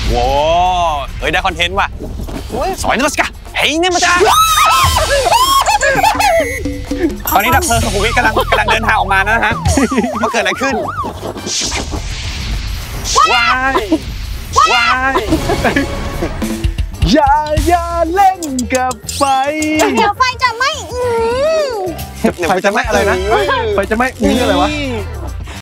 ว้าเฮ้ยได้คอนเทนต์ว่ะสอยนักสกัดเฮ้ยเนี่ยมาจ้าตอนนี้ดับเพลิงสุขุมวิทกำลังเดินทางออกมานะฮะว่าเกิดอะไรขึ้นว้ายอย่าเล่นกับไฟเดี๋ยวไฟจะไหม้ไฟจะไหม้อะไรนะไฟจะไหม้นี่อะไรวะ